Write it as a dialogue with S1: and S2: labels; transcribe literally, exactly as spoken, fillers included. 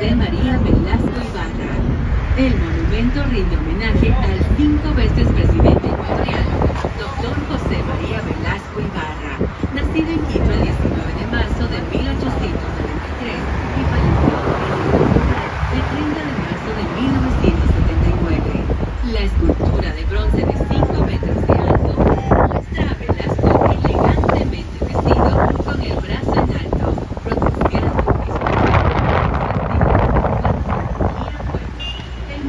S1: José María Velasco Ibarra. El monumento rinde homenaje al cinco veces presidente ecuatoriano, doctor José María Velasco Ibarra, nacido en Quito.